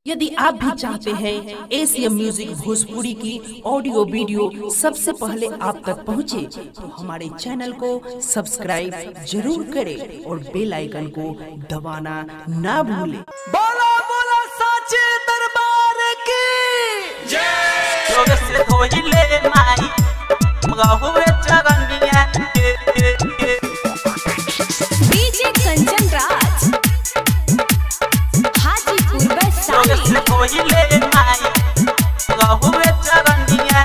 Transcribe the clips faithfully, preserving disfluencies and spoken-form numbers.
यदि आप भी चाहते हैं एशियन म्यूजिक भोजपुरी की ऑडियो वीडियो सबसे पहले आप तक पहुंचे, तो हमारे चैनल को सब्सक्राइब जरूर करें और बेल आइकन को दबाना ना भूलें। बोला बोला साचे दरबार की जय। लोग से धोइले माई मगहुए चरनिया डीजे कंचन राज हाजीपुर वैशाली। लोग से धोइले माई मगहुए चरनिया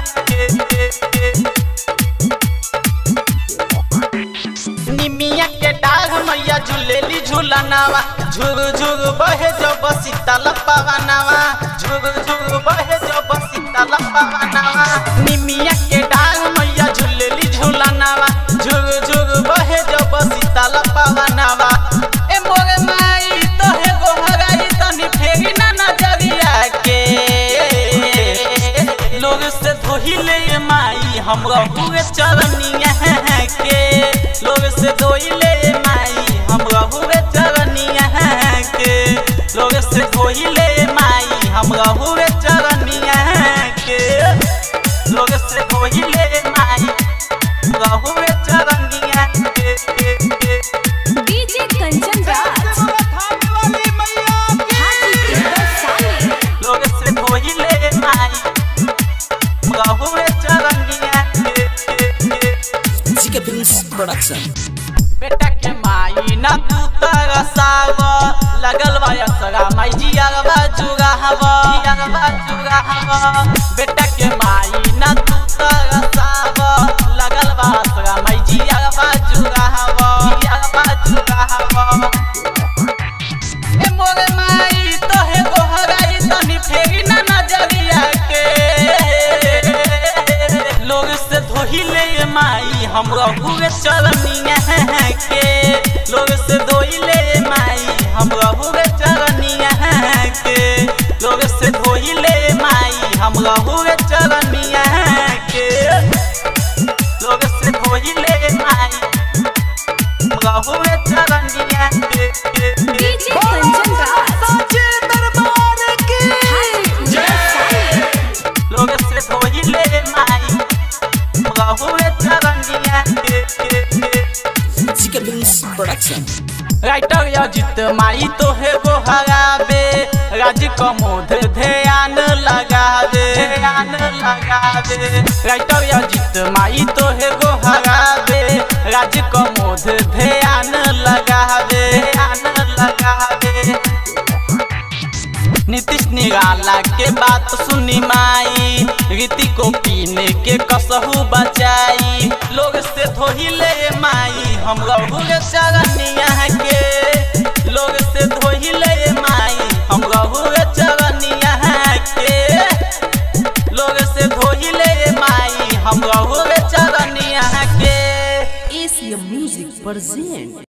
निमिया के डाग मैया झूलेली झूलनावा झुग झुग बहे जो बसीता लपवानावा झुग झुग बहे जो बसीता लपवानावा निमिया के डाग मैया झूलेली झूलनावा झुग झुग बहे जो बसीता लपवानावा ए मोरे माई तो है गोहराई तनी फेरी ना नजरिया के लोग से धोइले माई हमरा हुए चरनिया के लोग से धोइले माई हमरा हुए चरनिया के लोग से धोइले माई हमरा हुए चरनिया के लोग से धोइले माई हमरा हुए चरनिया के डीजे कंचन राज हाजीपुर वैशाली। लोग से धोइले माई हमरा हुए चरनिया के प्रोडक्शन बेटा के माई ना तू तरसाव लगल बा असरा माई जियावा जुगावा जियावा जुगावा बेटा के माई ना तू तरसाव लगल बा असरा माई जियावा जुगावा जियावा जुगावा ए मोरे माई तो है गोहराई तनी फेरी ना नजरिया के लोग से धोइले माई हमरा हुए चरनिया के लोग से धोइले माई हमरा हुए चरनिया के लोग से धोइले माई हमरा हुए चरनिया के लोग से धोइले माई हमरा हुए चरनिया के डीजे कंचन राज साचे दरबार की हाजीपुर वैशाली। लोग से धोइले माई हमरा हुए चरनिया के प्रोडक्शन राइटर अजित माई तो है गोहराबे राज कमोद ध्यान लगावे ध्यान लगावे राइटर अजित माई तो है गोहराबे राज कमोद ध्यान लगावे ध्यान लगावे नीतीश निराला के बात सुनी माई रीति को पीने के कसहू बचाई लोग से धोइले माई हमरा हुए चरनिया के लोग से धोइले माई हमरा हुए चरनिया के लोग से धोइले माई हमरा हुए चरनिया के एशियन म्यूजिक प्रेजेंट